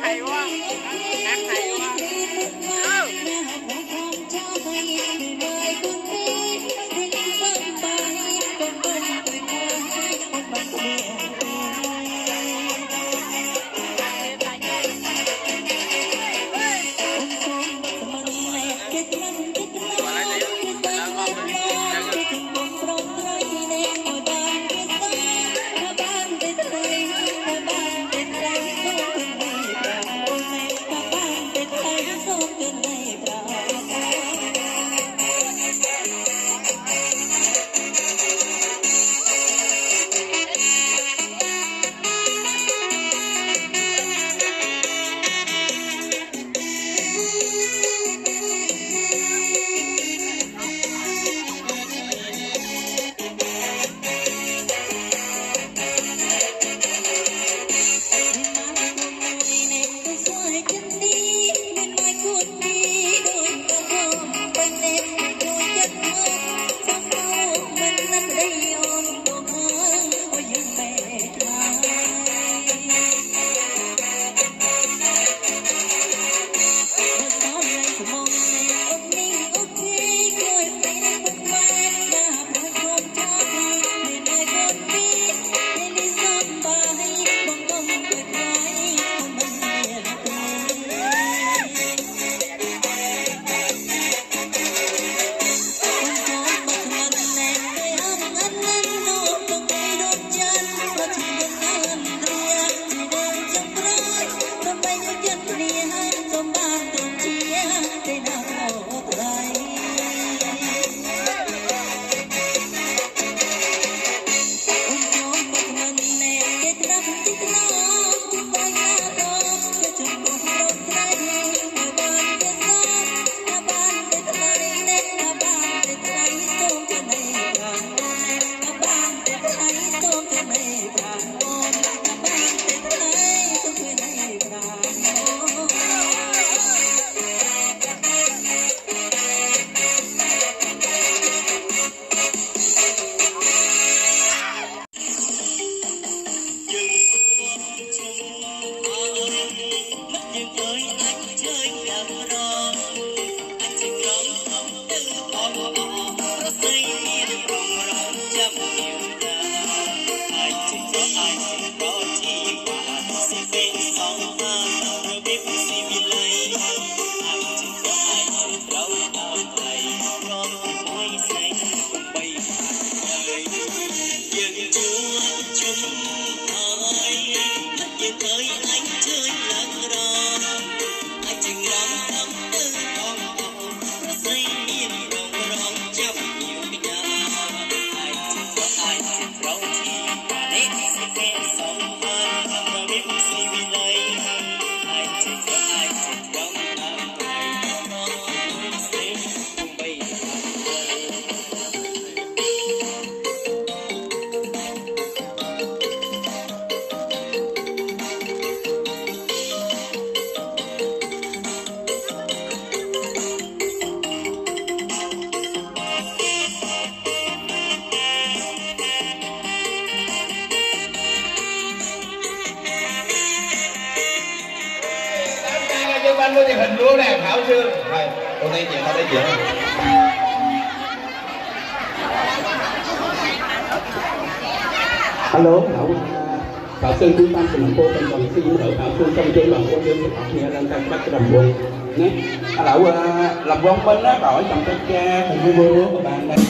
hay quá, hát hay quá. Anh có chụp hình luôn nè, Thảo Sương. Rồi, cô thấy chuyện, thấy chuyện. Alo, Thảo Sương quý ban của thành phố Tân Đồng xin đợi Thảo Sương trong chương trình của chương trình học nghe lên các bác đồng quân nhé. Lão làm quang minh á, gọi trong cái cha thành phố của bạn đây.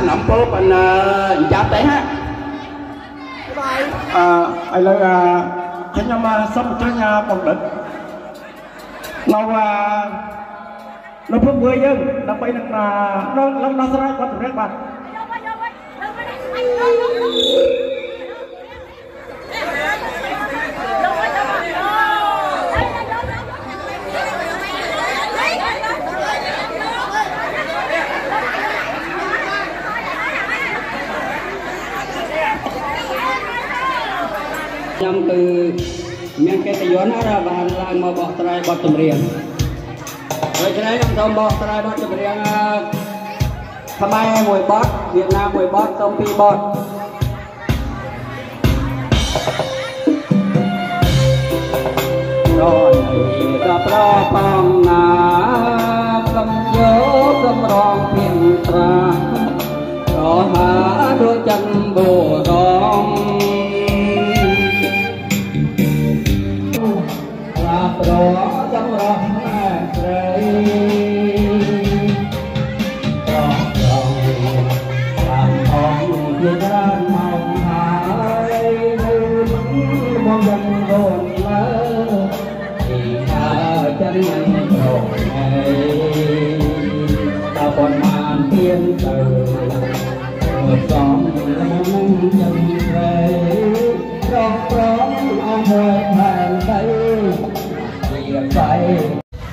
นมโป๊ปันจับได้ฮะไอ้เลยขยมาสมช่วยงาปกติเราเพิ่งเบื่อยังเราไปนั่งเราสลายวัดเรียกบัตรnhằm từ miền cây tây gió ra bàn làng mà bọt trai bọt tầm riêng rồi cho nên trong bọt trai bọt tầm riêng tham ai mùi bọt Việt Nam mùi bọt trong pi bọt rồi gặp ra phong ngà cầm nhớ cầm rong phiền tra rồi há đôi chân bồ rong đó trong lòng trời lòng làm hồn thiênran mong hải mong dân hồn lỡ thì ta chân hồn này ta còn màn thiên từ một xóm mong chân về trong ông hơi hàng tay phải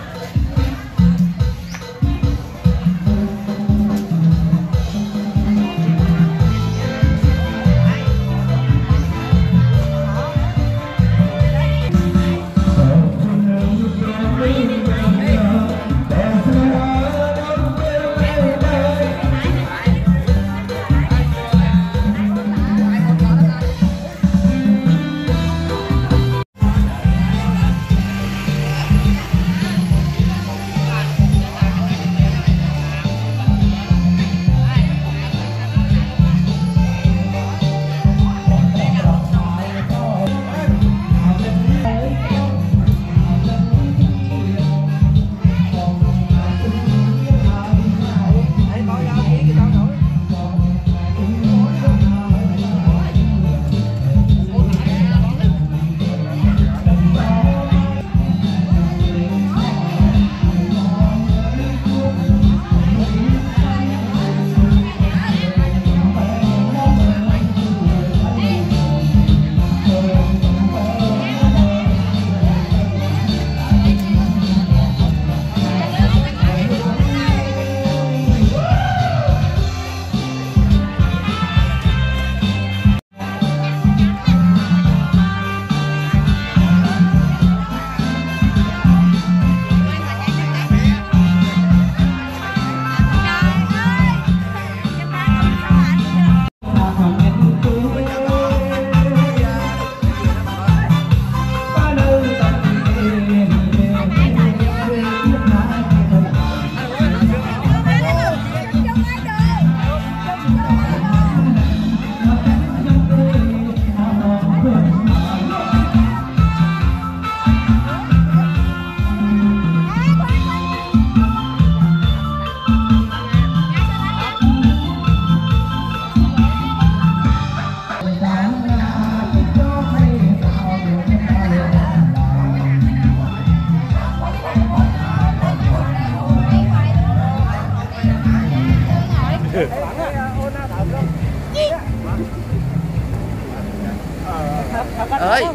ơi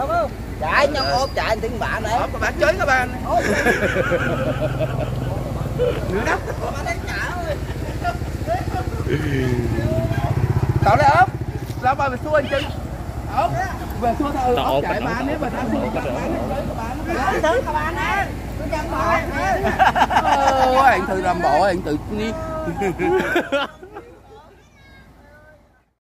chạy nhau ốp chạy tiếng bạn này các bạn chơi các bạn nữa đó cậu đây ốp sao mà xua anh chứ ốp về xua thôi ốp chạy bạn nếu mà tao xua các bạn thứ các bạn á anh tự làm bộ anh tự đi